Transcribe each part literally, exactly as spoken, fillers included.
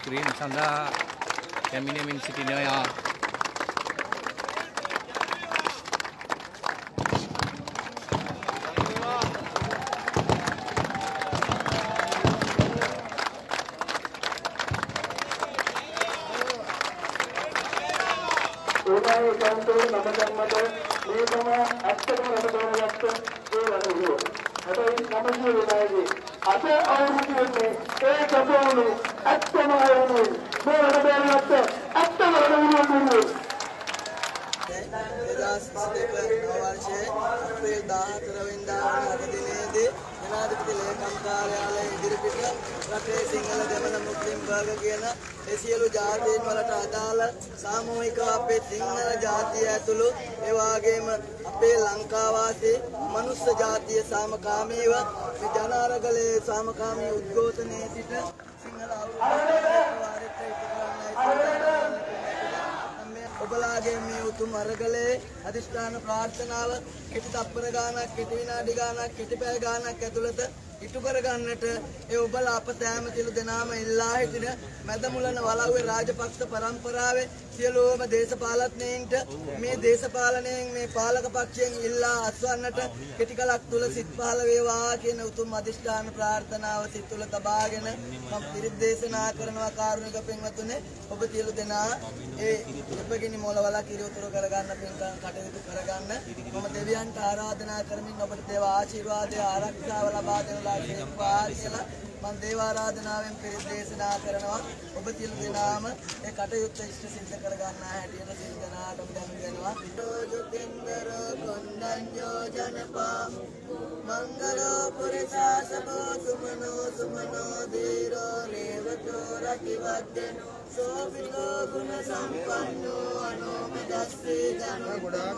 කිරීම සඳහා පැමිණෙමින් සිටිනවා. ඒකයි කන්තෝ නම ධර්මත මේ තමයි ඇත්තටම රට තෝරගත්ත ඒ වගේ. හැබැයි නම කියලාදී අද අවුරුද්දේ ඒ කපෝනේ ඇත්තම වුණේ මේ රට තෝරගත්ත ඇත්තම වුණේ. දෙදාස් විසිදෙක වර්ෂයේ අප්‍රේල් දාහතර වෙනිදා අද දිනේදී ජනාධිපති ලේකම් කාර්යාලයේ ඉදිරිපිට රටේ සිංහල දෙමළ මුස්ලිම් වර්ග කියන ඒ සියලු ජාතීන් වලට අදාළ සාමූහිකව අපේ සිංහල ජාතිය ඇතුළු ඒ වගේම අපේ ලංකාවාසී මනුස්ස ජාතිය සාමකාමීව මේ ජනාරගලේ සාමකාමී උද්ඝෝෂණයේ සිට සිංහල අවුරුද්දට ඔබලාගේ මේ උතුම් අරගලේ අධිෂ්ඨාන ප්‍රාර්ථනාව කෙටි තප්පර ගානක් කෙටි විනාඩි ගානක් කෙටි පැය ගානක් ඇතුළත ඉටු කර ගන්නට ඒ ඔබලා අප සෑම සිළු දෙනාම ඉල්ලා හිටින මැදමුලන වලව්වේ රාජපක්ෂ පරම්පරාවේ සියලුම දේශපාලඥයින්ට මේ දේශපාලනයෙන් මේ පාලක පක්ෂයෙන් ඉල්ලා අස්වන්නට කෙටි කලක් තුල සිත් පහළ වේවා කියන උතුම් අධිෂ්ඨාන ප්‍රාර්ථනාව සිත් තුළ තබාගෙන මම පිරිත් දේශනා කරනවා. කාරුණික පින්වතුනි, ඔබ සියලු දෙනා ඒ උපගිනි මොළවල කිරියුතුරු කරගන්න පින්කම් කටයුතු කරගන්න මම දෙවියන්ට ආරාධනා කරමින් ඔබට දේව ආශිර්වාදය ආරක්ෂාව ලබා දෙනවා කියලා මම දේව ආරාධනාවෙන් පිරිත් දේශනා කරනවා. ඔබ සියලු දෙනාම ඒ කටයුත්ත ඉෂ්ට සිද්ධ කරගන්න හැටියට සියලු දෙනාටම දැන් දෙනවා. ජෝතින්දර කොණ්ඩඤ්ඤෝ ජනපා මංගලෝ පුරිසාසමෝ සුමනෝ සුමනෝ දීරෝ රේවතෝ රතිවද්දෙනෝ සෝවිතෝ ගුණ සම්පන්නෝ අනෝමදස්සී ජනෝ ගොඩාක්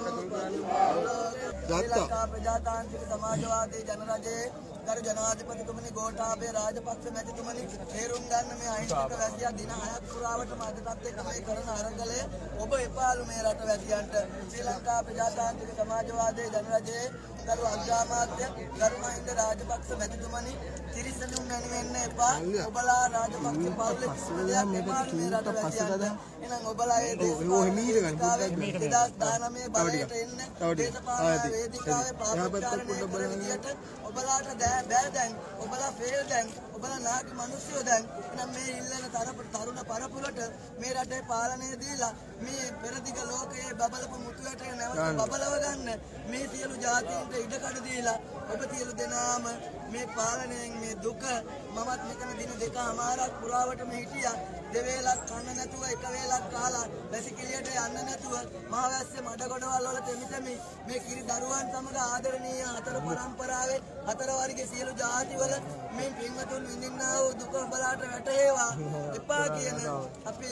ලංකා ප්‍රජාතාන්ත්‍රික සමාජවාදී ජනරජයේ ගරු ජනාධිපතිතුමනි ගෝඨාභය රාජපක්ෂ මැතිතුමනි, තේරුම් ගන්න මේ අහිංසක වැසියා දින හයක් පුරාවටම අදටත් එක්ක මේ කරන අරගලය ඔබ එපාලු මේ රට වැසියන්ට. ශ්‍රී ලංකා ප්‍රජාතාන්ත්‍රික සමාජවාදී ජනරජයේ ගරු අග්‍රාමාත්‍ය ගරු මහින්ද රාජපක්ෂ මැතිතුමනි, තිරිසනුන් නැණෙන්න එපා. ඔබලා රාජපක්ෂ පවුලේ කිසිම දෙයක් එපාලු මේ රට වැසියන්ට. එහෙනම් ඔබලා ඒ දේශපාලන දෙදාස් දහනවය බලයට එන්න දේශපාලන වේදිකාවේ පාපචාරණය කරන විදියට ඔබලාට බෑ දැන් ඔබලා ෆේල් දැන් ඔබලා නාකි මිනිස්සුયો දැන් එහෙනම් මේ ඉල්ලන තරුණ පරපුරට මේ රටේ පාලනය දීලා මේ පෙරදිග ලෝකයේ බබලපු මුතුයට නැවත බබලව ගන්න මේ සියලු ජාතීන්ට ඉඩකඩ දීලා ඔබ සියලු දෙනාම මේ පාලනයෙන් මේ දුක මමත් මෙතන දින දෙකමාරක් පුරාවටම හිටියා. දෙවේලක් කන්න නැතුව එක වේලක් කාලා වැසිකිළියට යන්න නැතුව මහවැස්සේ මඩගොඩවල් වල තෙමි තෙමි මේ කිරි දරුවන් සමග ආදරණීය හතර පරම්පරාවේ හතර වර්ගයේ සියලු ජාතිවල මේ පින්වතුන් විඳින්නා වූ දුක ඔබලාට වැටහෙවා එපා කියන අපි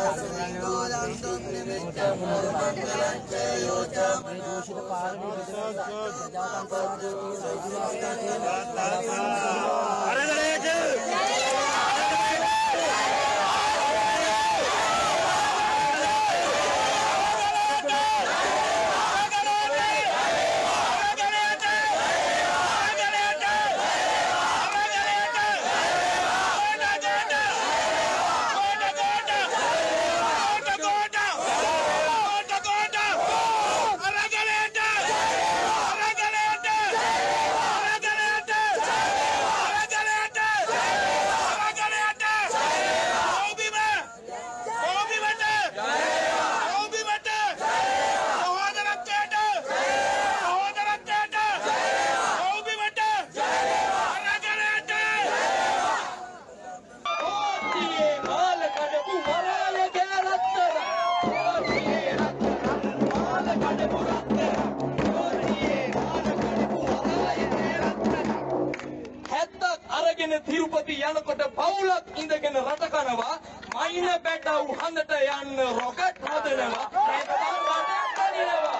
තිරුපති යනකොට පවුලක් ඉඳගෙන රට කනවා මයින බැටව් හන්දට යන්න රොකට් හදනවා නැත්නම් රට කනිනවා.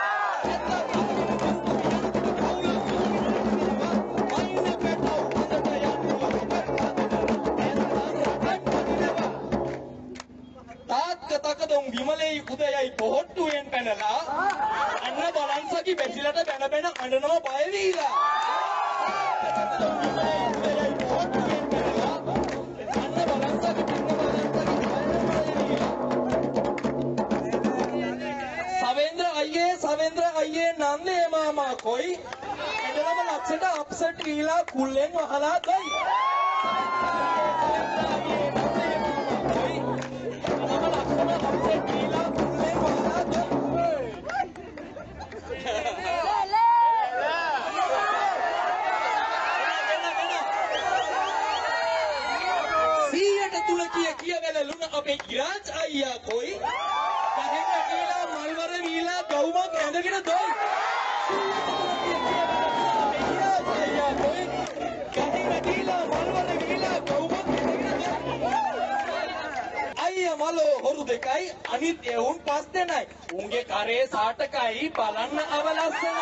තාත්කතකදොන් විමලේ උදයයි පොහොට්ටුවෙන් පැනලා අන්න බලන්සකි බැසිලට බැන බැන අඬනවා බය වීලා. තාත්කතකදොන් විමලේ උදයයි පොහොට්ටුවෙන් පැනලා අන්න බලන්සකි කොයි එදලම ලක්ෂට අප්සෙට් වීලා කුල්ලෙන් වහලා කොයි කොයි එදලම ලක්ෂට අප්සෙට් වීලා කුල්ලෙන් වහලා කොයි සීයට තුල කිය කියවල ලුණ අපේ ඉරාජ් අයියා කොයි ගහෙන් ඇටීලා මල්වර වීලා ගවුමක් ඇඳගෙන දොයි අයියා මලෝ හොරු දෙකයි අනිත් එවුන් පස් දෙනයි උන්ගේ කරේ සාටකයි බලන්න අවලස්සනයි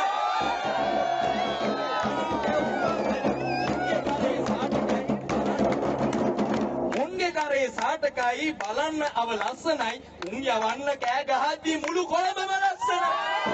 කරේ සාටකයි බලන්න අව ලස්සනයි උන් යවන්න කෑ ගහද්දී මුළු කොළඹම ලස්සනයි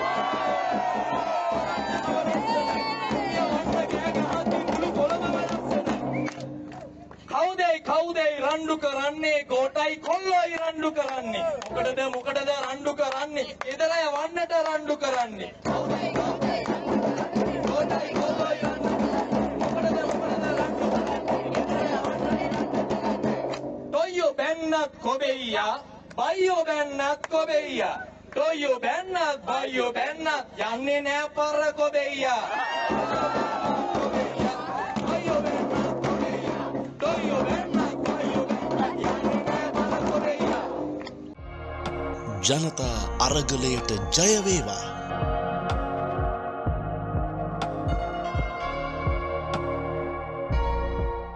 කවුදයි කවුදයි රණ්ඩු කරන්නේ ගෝටයි කොල්ලොයි රණ්ඩු කරන්නේ මොකටද මොකටද රණ්ඩු කරන්නේ එදලා යවන්නට රණ්ඩු කරන්නේ කවුදයි කවුදයි ගෝටයි කොල්ලොයි රණ්ඩු මොකටද මොකටද රණ්ඩු Toyo bennat kobeya, bayo bennat kobeya. Toyo bennat, bayo bennat, yanne ne parra kobeya. Bayo bennat kobeya, toyo bennat, bayo bennat, yanne ne parra kobeya. ජනතා අරගලයට ජය වේවා.